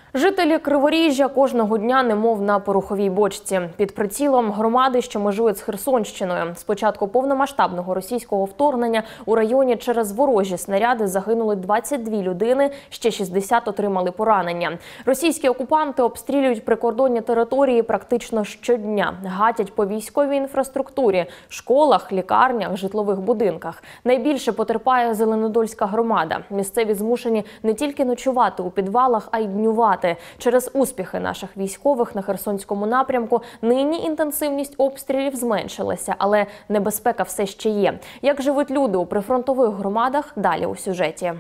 Жителі Криворіжжя кожного дня немов на пороховій бочці. Під прицілом громади, що межують з Херсонщиною. З початку повномасштабного російського вторгнення у районі через ворожі снаряди загинули 22 людини, ще 60 отримали поранення. Російські окупанти обстрілюють прикордонні території практично щодня. Гатять по військовій інфраструктурі, школах, лікарнях, житлових будинках. Найбільше потерпає Зеленодольська громада. Місцеві змушені не тільки ночувати у підвалах, а й днювати. Через успіхи наших військових на Херсонському напрямку нині інтенсивність обстрілів зменшилася, але небезпека все ще є. Як живуть люди у прифронтових громадах – далі у сюжеті.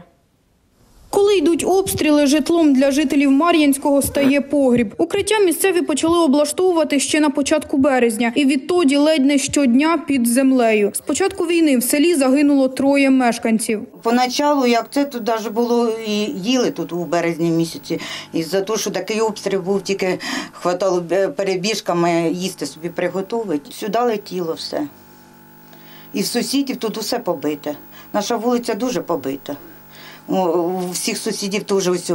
Коли йдуть обстріли, житлом для жителів Мар'їнського стає погріб. Укриття місцеві почали облаштовувати ще на початку березня. І відтоді ледь не щодня під землею. З початку війни в селі загинуло 3 мешканців. Поначалу, як це тут навіть було, і їли тут у березні місяці. Із-за того, що такий обстріл був, тільки хватало перебіжками їсти собі приготувати. Сюди летіло все. І в сусідів тут усе побите. Наша вулиця дуже побита. У всіх сусідів теж ось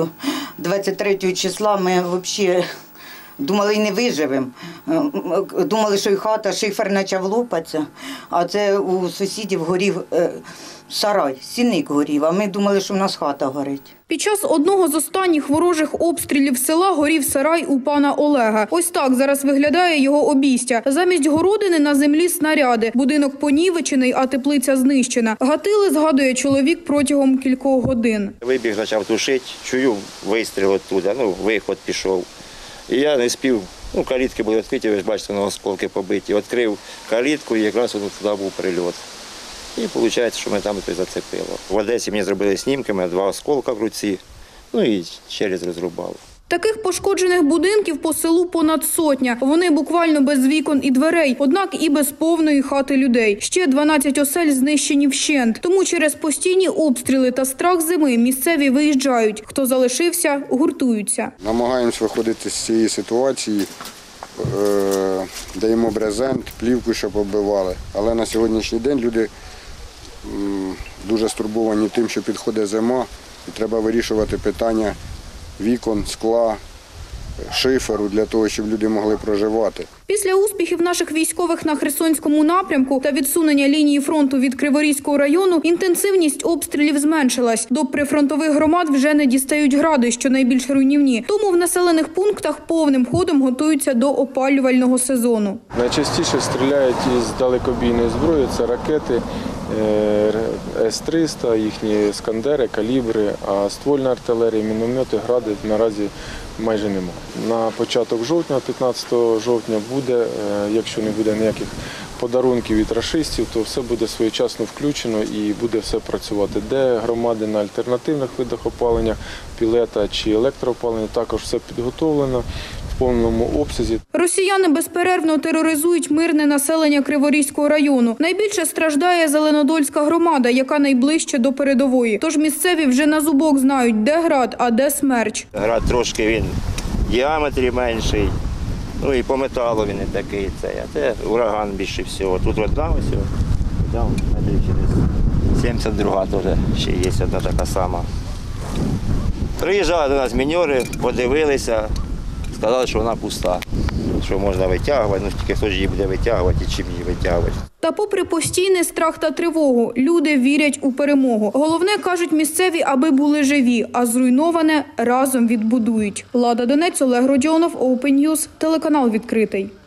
23 числа ми взагалі думали, не виживемо. Думали, що і хата, шифер почав лопатися, а це у сусідів горів сарай, сінник горів, а ми думали, що в нас хата горить. Під час одного з останніх ворожих обстрілів села горів сарай у пана Олега. Ось так зараз виглядає його обійстя. Замість городини на землі снаряди. Будинок понівечений, а теплиця знищена. Гатили, згадує чоловік, протягом кількох годин. Вибіг, почав тушити, чую вистріл оттуда, виход пішов. І я не спів, калітки були відкриті, ви ж бачите, на осколки побиті. Відкрив калітку і якраз туди був прильот. І виходить, що ми там і зацепило. В Одесі мені зробили знімки, у мене 2 осколка в руці, і через розрубало. Таких пошкоджених будинків по селу понад 100. Вони буквально без вікон і дверей, однак і без повної хати людей. Ще 12 осель знищені вщент. Тому через постійні обстріли та страх зими місцеві виїжджають. Хто залишився, гуртуються. Намагаємось виходити з цієї ситуації, даємо брезент, плівку, щоб оббивали. Але на сьогоднішній день люди дуже стурбовані тим, що підходить зима і треба вирішувати питання вікон, скла, шиферу для того, щоб люди могли проживати. Після успіхів наших військових на Херсонському напрямку та відсунення лінії фронту від Криворізького району інтенсивність обстрілів зменшилась. До прифронтових громад вже не дістають гради, що найбільш руйнівні. Тому в населених пунктах повним ходом готуються до опалювального сезону. Найчастіше стріляють із далекобійної зброї – це ракети С-300, їхні «Іскандери», «Калібри», а ствольна артилерія, міномети, гради наразі майже немає. На початок жовтня, 15 жовтня буде, якщо не буде ніяких подарунків від рашистів, то все буде своєчасно включено і буде все працювати. Де громади на альтернативних видах опалення, пілета чи електроопалення, також все підготовлено в повному обсязі. Росіяни безперервно тероризують мирне населення Криворізького району. Найбільше страждає Зеленодольська громада, яка найближче до передової. Тож місцеві вже на зубок знають, де град, а де смерч. Град трошки він в діаметрі менший, і по металу він не такий. А це ураган більше всього. Тут одна ось, там метрів через 72 теж ще є одна така сама. Приїжджали до нас міньори, подивилися. Сказали, що вона пуста, що можна витягувати, тільки хто ж її буде витягувати і чим її витягувати. Та попри постійний страх та тривогу, люди вірять у перемогу. Головне, кажуть місцеві, аби були живі, а зруйноване разом відбудують. Лада Донець, Олег Родіонов, Open News, телеканал відкритий.